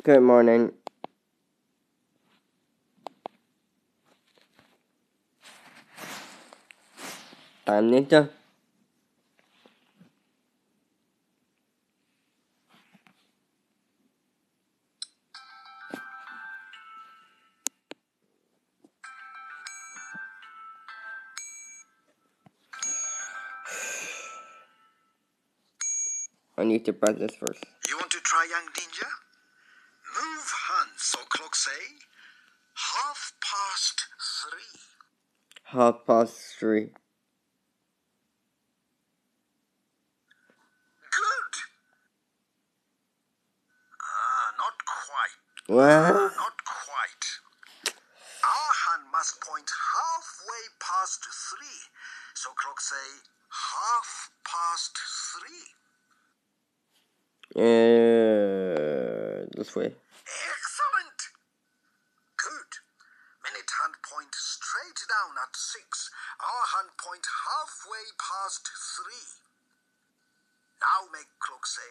Good morning. I'm Ninja. I need to practice first. You want to try, young ninja? Move hands, so clock say 3:30. 3:30. Good. Not quite. What? Not quite. Our hand must point halfway past 3. So clock say 3:30. This way. Excellent. Good. Minute hand point straight down at 6. Our hand point halfway past 3. Now make clock say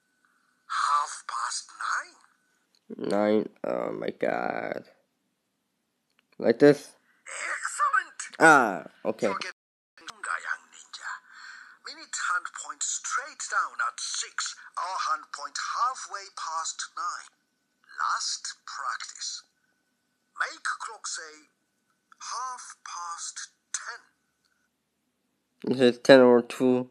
9:30. 9. Oh my god. Like this? Excellent. Okay. You're getting younger, young ninja. Minute hand point straight down at 6. Our hand point halfway past 9. Last practice. Make clock say 10:30. This is 10 or 2.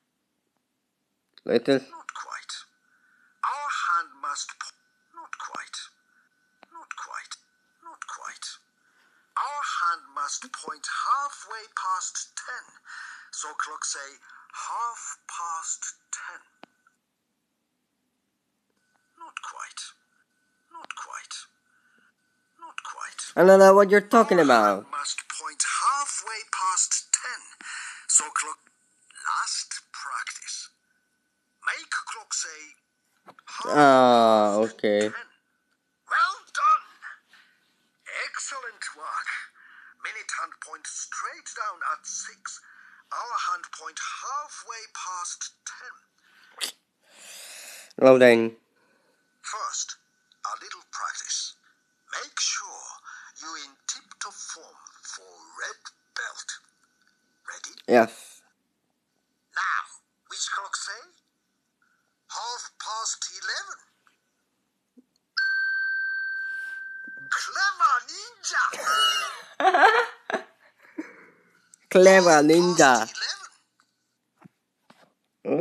Like this? Not quite. Our hand must... Not quite. Not quite. Not quite. Our hand must point halfway past 10. So clock say 10:30. Not quite. Not quite. Not quite. I don't know what you're talking about. Our hand must point halfway past 10. So clock... Last practice. Make clock say... Okay. 10. Well done. Excellent work. Minute hand point straight down at 6. Our hand point halfway past 10. Loading. First, a little practice. Make sure you're in tip-top form for red belt. Ready? Yes. Now, which clock say? 11:30. Clever ninja. CLEVAH ninja. 11. Huh?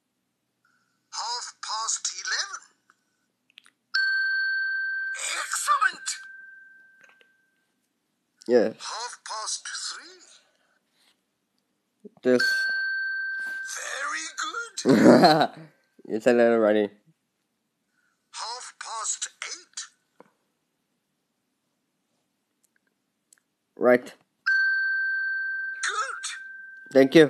11:30. Excellent. Yes. 3:30. This. Very good. You said that already. 8:30. Right. Good. Thank you.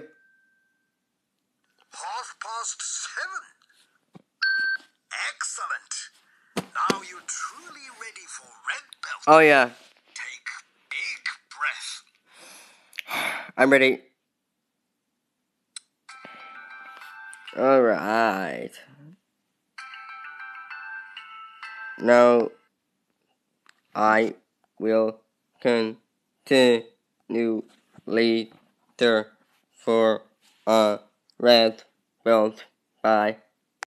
7:30. Excellent. Now you're truly ready for red belt. Oh yeah. Take big breath. I'm ready. Alright. Now I will continue later for a red belt. Bye.